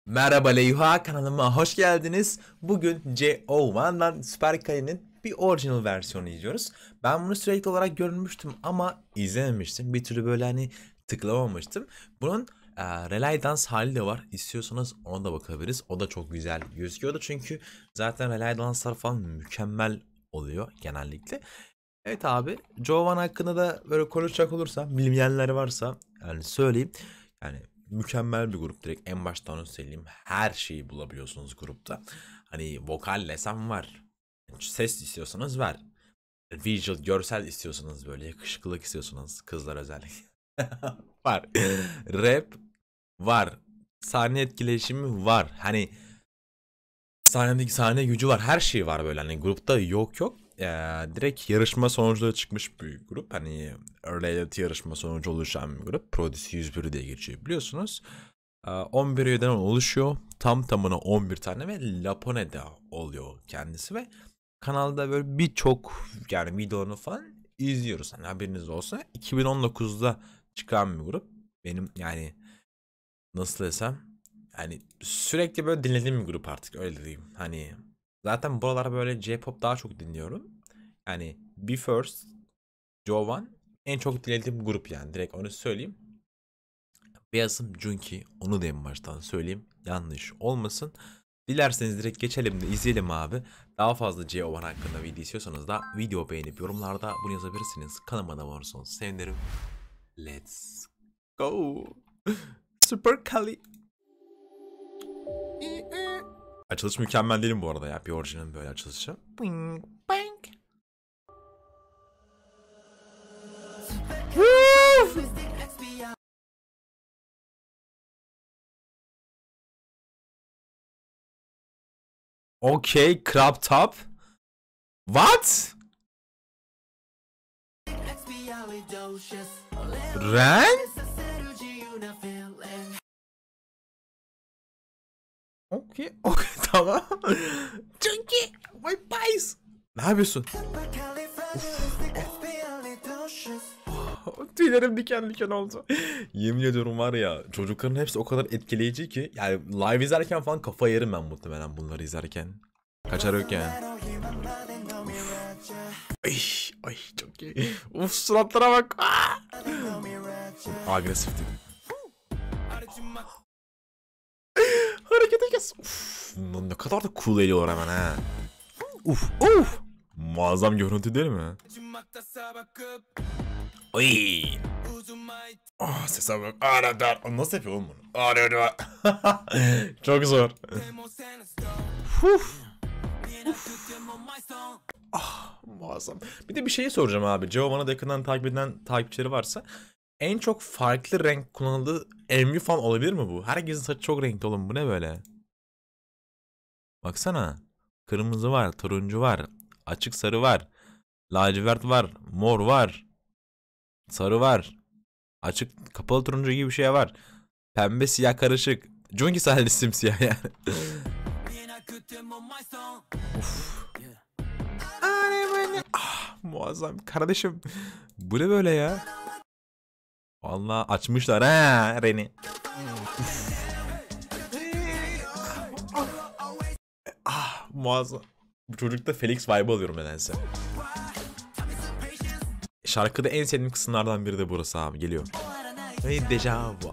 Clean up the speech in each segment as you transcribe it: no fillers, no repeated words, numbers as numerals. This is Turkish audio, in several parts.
Merhaba Leyha, kanalıma hoş geldiniz. Bugün JO1'dan Süper Kale'nin bir orijinal versiyonu izliyoruz. Ben bunu sürekli olarak görmüştüm ama izlememiştim. Bir türlü böyle tıklamamıştım. Bunun Relay Dance hali de var. İstiyorsanız ona da bakabiliriz. O da çok güzel gözüküyordu çünkü zaten Relay Dance'lar falan mükemmel oluyor genellikle. Evet abi, JO1 hakkında da böyle konuşacak olursam, bilmeyenler varsa söyleyeyim. Yani mükemmel bir grup, direkt en baştan onu söyleyeyim. Her şeyi bulabiliyorsunuz grupta. Hani vokal desem var. Ses istiyorsanız var. Visual, görsel istiyorsanız, böyle yakışıklılık istiyorsanız, kızlar özellikle var. Rap var. Sahne etkileşimi var. Hani sahnedeki sahne gücü var. Her şey var böyle. Hani grupta yok. Direkt yarışma sonuçları çıkmış bir grup. Hani reality yarışma sonucu oluşan bir grup. Prodisi 101 diye geçiyor biliyorsunuz. 11 üyeden oluşuyor. Tam tamına 11 tane ve Lapone'de oluyor kendisi ve kanalda böyle birçok yani videolarını falan izliyoruz. Hani haberiniz olsa 2019'da çıkan bir grup. Benim yani nasıl desem, yani sürekli böyle dinlediğim bir grup, artık öyle diyeyim. Hani zaten buralara böyle J-pop daha çok dinliyorum. Yani BE:FIRST, JO1 en çok dinlediğim grup, yani direkt onu söyleyeyim. Beyazım Junki, onu da en baştan söyleyeyim, yanlış olmasın. Dilerseniz direkt geçelim de izleyelim abi. Daha fazla JO1 hakkında video istiyorsanız da video beğenip yorumlarda bunu yazabilirsiniz. Kanalıma da abone olursanız sevinirim. Let's go. Super Kali. Açılış mükemmel değilim bu arada ya. Bir orijinalin böyle açılışı. Bing, bang. Okay, crop top. What? Ren? Okay, tamam. Junkie, my pies. Ne yapıyorsun? Tüylerim diken diken oldu. Yemin ediyorum var ya, çocukların hepsi o kadar etkileyici ki. Yani live izlerken falan kafa yerim ben muhtemelen bunları izlerken. Kaçar yok yani. Ay çok iyi. Uf, suratlara bak. Agresif dedim. Harekete kes. Uf, ne kadar da cool ediyor hemen ha. Uf. Muazzam görüntü değil mi? Oy. Sese bak. Nasıl yapıyor oğlum bunu? Çok zor. Muazzam. Bir de bir şeyi soracağım abi. JO1'ı da yakından takip eden takipçileri varsa, en çok farklı renk kullanıldığı MV falan olabilir mi bu? Herkesin saçı çok renkli oğlum. Bu ne böyle? Baksana. Kırmızı var, turuncu var, açık sarı var, lacivert var, mor var, sarı var, açık kapalı turuncu gibi bir şey var. Pembe siyah karışık. Junkie sadece simsiyah yani. Muazzam. Kardeşim bu ne böyle ya? Vallahi açmışlar ha Reni. Muazzam. Bu çocukta Felix vibe alıyorum nedense. Şarkıda en sevdiğim kısımlardan biri de burası abi, geliyor. Hey deja vu.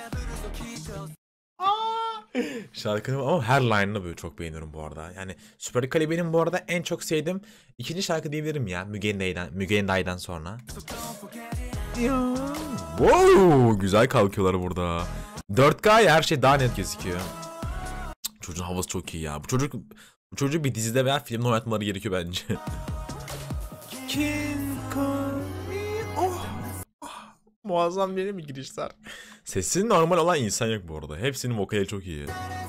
Şarkının ama her line'ını böyle çok beğeniyorum bu arada. Yani Süper Kali benim bu arada en çok sevdiğim ikinci şarkı diyebilirim ya. Mügenday'dan sonra. Wow, güzel kalkıyorlar burada. 4K her şey daha net gözüküyor. Çocuğun havası çok iyi ya. Bu çocuğu bir dizide veya filmde oynatmaları gerekiyor bence. Muazzam değil mi girişler? Sesi normal olan insan yok bu arada. Hepsinin vokali çok iyi.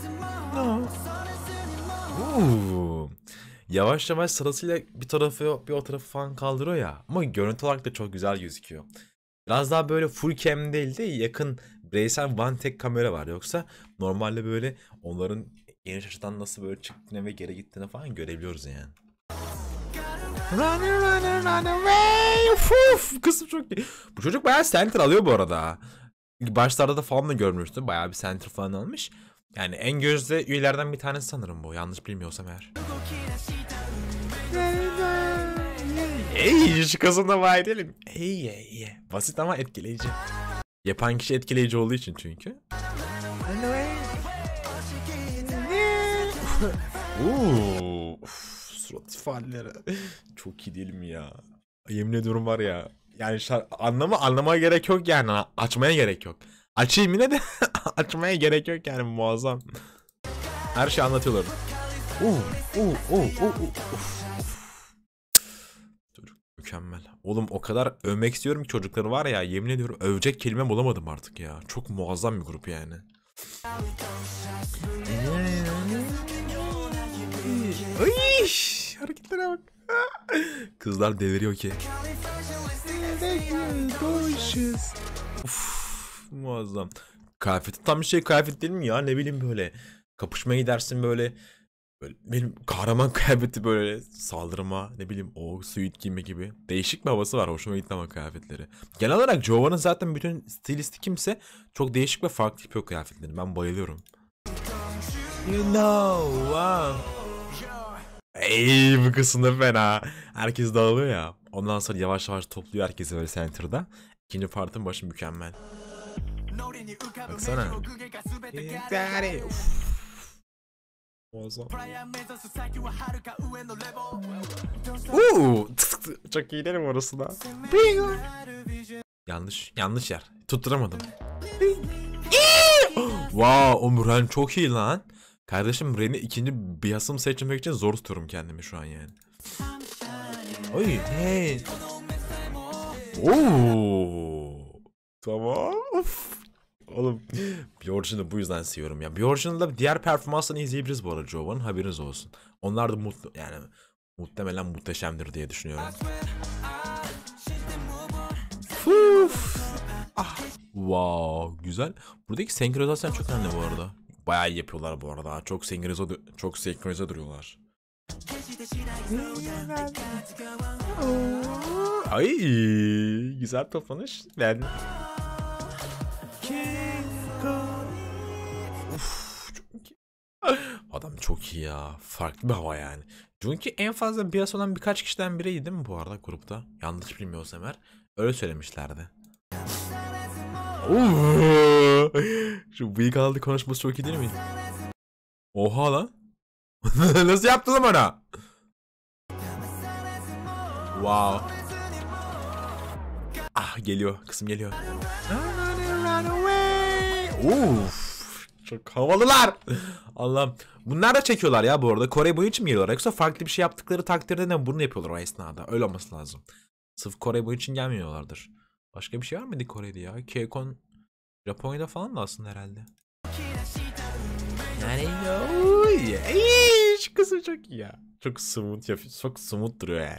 Yavaş yavaş sırasıyla bir tarafı bir o tarafı falan kaldırıyor ya. Ama görüntü olarak da çok güzel gözüküyor. Biraz daha böyle full cam değil de yakın bireysel one tek kamera var. Yoksa normalde böyle onların geniş açıdan nasıl böyle çıktığını ve geri gittiğini falan görebiliyoruz yani. Run away. Uf, kısım çok iyi. Bu çocuk bayağı center alıyor bu arada. Başlarda da falan da görmüştüm. Bayağı bir center falan almış. Yani en gözde üyelerden bir tanesi sanırım bu. Yanlış bilmiyorsam eğer. Ey şu kızımda vay edelim. İyi. Basit ama etkileyici. Yapan kişi etkileyici olduğu için çünkü. Surat ifadeleri. Çok iyi değil mi ya? Yemin ediyorum var ya. Yani anlamaya gerek yok yani. Açmaya gerek yok. Açayım yine de açmaya gerek yok yani, muazzam. Her şey anlatıyorlar. Çocuk mükemmel. Oğlum o kadar övmek istiyorum ki çocukları var ya, yemin ediyorum övecek kelime bulamadım artık ya. Çok muazzam bir grup yani. Ay, hareketlere bak. Kızlar deliriyor ki. Uf, muazzam. Kıyafeti tam bir şey kıyafet değil mi ya? Ne bileyim böyle. Kapışmaya gidersin böyle. Böyle benim kahraman kıyafeti böyle saldırma, ne bileyim o suit giyme gibi. Değişik bir havası var. Hoşuma gitti ama kıyafetleri. Genel olarak Jova'nın zaten bütün stilisti kimse çok değişik ve farklı yapıyor kıyafetleri. Ben bayılıyorum. You know, wow. Ey bu kısımda fena. Herkes dağılıyor ya. Ondan sonra yavaş yavaş topluyor herkesi böyle center'da. İkinci partın başı mükemmel. Baksana. Muazzam. Çok iyi değil mi orası da? Yanlış yer. Tutturamadım. Wow, o Muren çok iyi lan. Kardeşim Muren'i ikinci biasım seçmek için zor tutuyorum kendimi şu an yani. Oy, hey. Oo. Tamam. Of. Oğlum Bjorn'u bu yüzden seviyorum ya. Bjorn'un da diğer performansını izleyebiliriz bu arada Jova'nın, haberiniz olsun. Onlar da muhtemelen muhteşemdir diye düşünüyorum. Ah. Wow, güzel. Buradaki senkronizasyon çok önemli bu arada. Bayağı iyi yapıyorlar bu arada. Çok senkronize duruyorlar. Ay, güzel toplanış. Ben adam çok iyi ya. Farklı bir hava yani. Çünkü en fazla bias olan birkaç kişiden biriydi değil mi bu arada grupta? Yanlış bilmiyorsam eğer. Öyle söylemişlerdi. Şu bıyık aldı konuşması çok iyi değil mi? Oha lan. Nasıl yaptın lan ona? Wow. Ah, geliyor. Kısım geliyor. Çok havalılar. Allah'ım. Bunlar da çekiyorlar ya bu arada. Kore boyu için mi geliyorlar? Yoksa farklı bir şey yaptıkları takdirde ne bunu yapıyorlar o esnada? Öyle olması lazım. Sırf Kore boyu için gelmiyorlardır. Başka bir şey var mıydı Kore'de ya? K-Con Japonya'da falan da aslında herhalde. Yani şu kısım çok iyi ya. Çok smooth yapıyor. Çok smooth duruyor yani.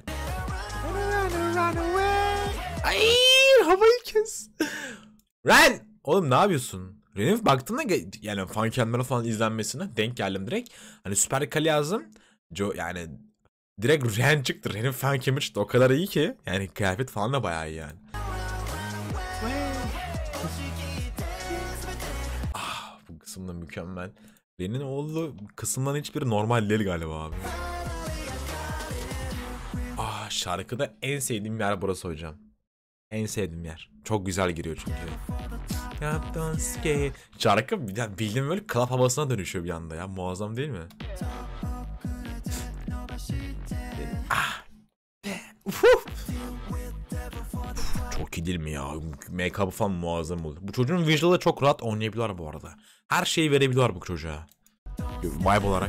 Ay, havayı kes. Ren! Oğlum ne yapıyorsun? Ren'in baktığımda yani fan cam'lara falan izlenmesine denk geldim direkt. Hani Süper Kali yazdım. Yani direkt Ren çıktı. Ren'in fan cam'ı çıktı. O kadar iyi ki. Yani kıyafet falan da bayağı iyi yani. Ah, bu kısımda mükemmel. Ren'in olduğu kısımların hiçbiri normal değil galiba abi. Ah, şarkıda en sevdiğim yer burası hocam. En sevdiğim yer. Çok güzel giriyor çünkü. Şarkı bildiğim böyle club havasına dönüşüyor bir anda ya. Muazzam değil mi? Ah. Çok iyi değil mi ya? Make-up'ı falan muazzam oldu. Bu çocuğun visual'ı çok rahat oynayabiliyorlar bu arada. Her şeyi verebiliyorlar bu çocuğa. Vibe olarak.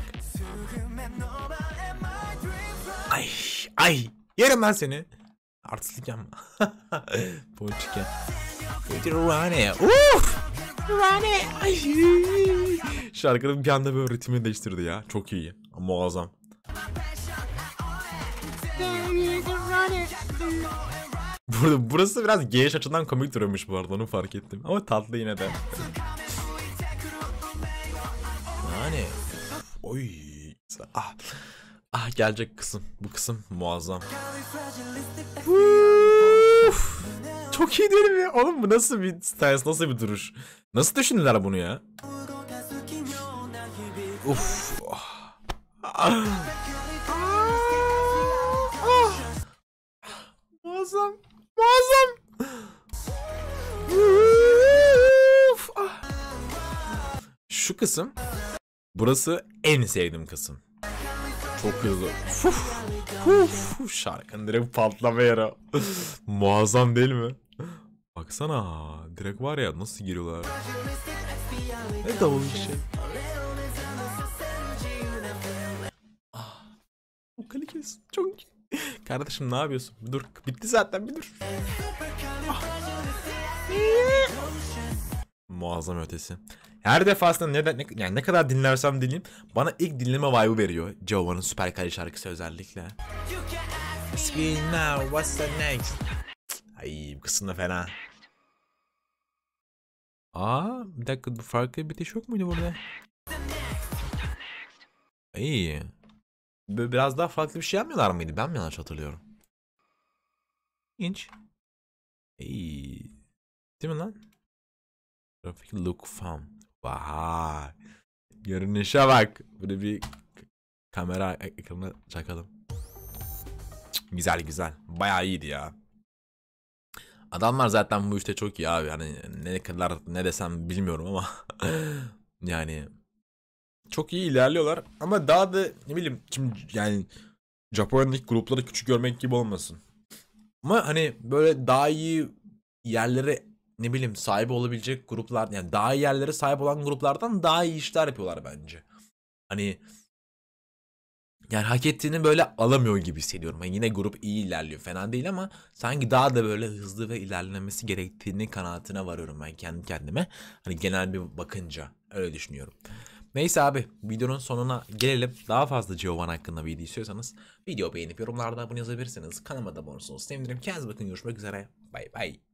Ay. Yerim ben seni. Artistlik yapma. Ponçike. Rane. Rane. Ay. Şarkının bir anda böyle ritmini değiştirdi ya. Çok iyi. Muazzam. Burası biraz geniş açıdan komik duruyormuş bu arada, onu fark ettim. Ama tatlı yine de. Yani. Oy. Ah, gelecek kısım. Bu kısım muazzam. Çok iyi değil mi ya? Oğlum bu nasıl bir style, nasıl bir duruş? Nasıl düşündüler bunu ya? Uf. Muazzam. Muazzam. Uf. Şu kısım. Burası en sevdiğim kısım. Çok hızlı. Şarkının direkt patlama yeri. Muazzam değil mi? Baksana. Direkt var ya nasıl giriyorlar. Ne davul bir şey. Vokali kes. Çok iyi. Kardeşim ne yapıyorsun? Bir dur. Bitti zaten bir dur. Muazzam ötesi. Her defasında yani ne kadar dinlersem dinleyeyim bana ilk dinleme vibe'ı veriyor. Jova'nın Süper Kali şarkısı özellikle. Scream now, what's the next? Ay bu kısımda fena. Bir dakika farklı bir bitiş yok muydu burada? İyi. Biraz daha farklı bir şey yapmıyorlar mıydı? Ben mi yanlış hatırlıyorum? İnç. İyi. Değil mi lan? Grafik look found. Vay. Görünüşe bak. Böyle bir kamera ekranına çakalım. Güzel güzel. Bayağı iyiydi ya. Adamlar zaten bu işte çok iyi abi. Yani ne kadar ne desem bilmiyorum ama yani çok iyi ilerliyorlar ama daha da ne bileyim yani Japonya'daki grupları küçük görmek gibi olmasın. Ama hani böyle daha iyi yerlere ne bileyim sahibi olabilecek gruplar yani daha iyi yerlere sahip olan gruplardan daha iyi işler yapıyorlar bence. Hani yani hak ettiğini böyle alamıyor gibi hissediyorum. Yani yine grup iyi ilerliyor. Fena değil ama sanki daha da böyle hızlı ve ilerlemesi gerektiğini kanaatine varıyorum ben kendi kendime. Hani genel bir bakınca öyle düşünüyorum. Neyse abi videonun sonuna gelelim. Daha fazla Giovanna hakkında video istiyorsanız video beğenip yorumlarda abone yazabilirsiniz. Kanalıma da abone olursanız sevinirim. Kendinize bakın, görüşmek üzere. Bay bay.